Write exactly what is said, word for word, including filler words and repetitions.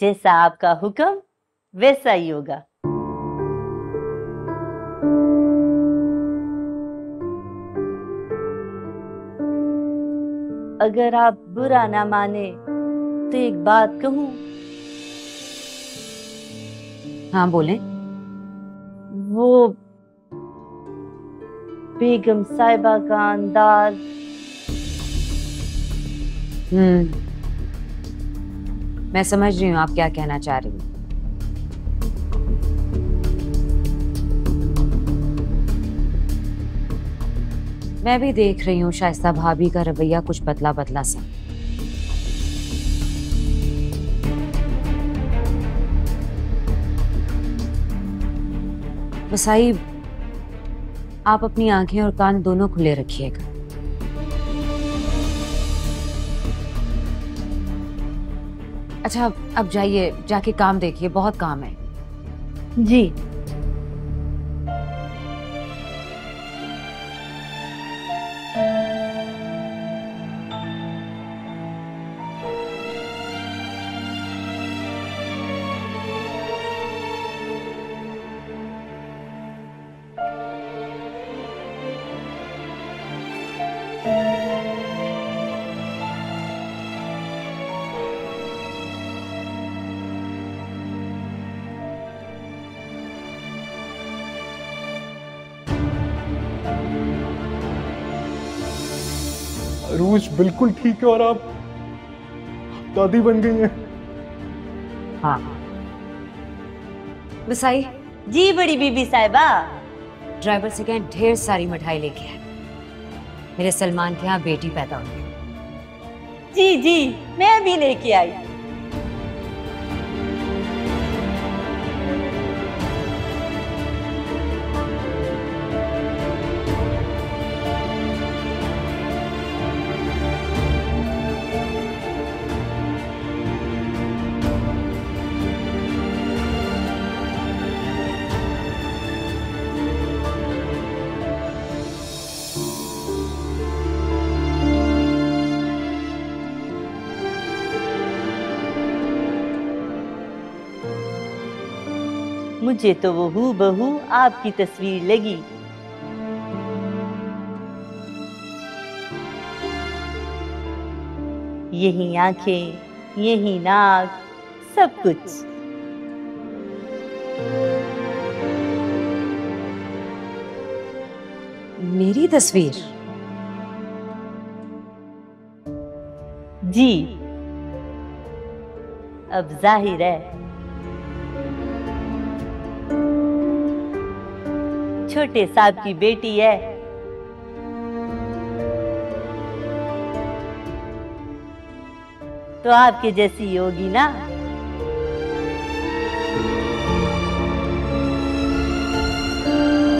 जैसा आपका हुक्म वैसा ही होगा। अगर आप बुरा ना माने तो एक बात कहूं? हाँ बोलें। वो बेगम साहिबा का अंदाज। हम्म, मैं समझ रही हूँ आप क्या कहना चाह रही हैं। मैं भी देख रही हूँ शाइस्ता भाभी का रवैया कुछ बदला बदला सा। वसाई, आप अपनी आंखें और कान दोनों खुले रखिएगा। अच्छा, अब जाइए, जाके काम देखिए, बहुत काम है। जी। अरूज बिल्कुल ठीक है और आप दादी बन गई हैं। हाँ वसाई, जी बड़ी बीबी साहिबा। ड्राइवर से कहें ढेर सारी मिठाई लेके आए, मेरे सलमान के यहाँ बेटी पैदा हुई। जी जी, मैं भी लेके आई। मुझे तो वो हूबहू आपकी तस्वीर लगी। यही आंखें, यही नाक, सब कुछ। मेरी तस्वीर? जी, अब जाहिर है छोटे साहब की बेटी है। तो आपके जैसी होगी ना।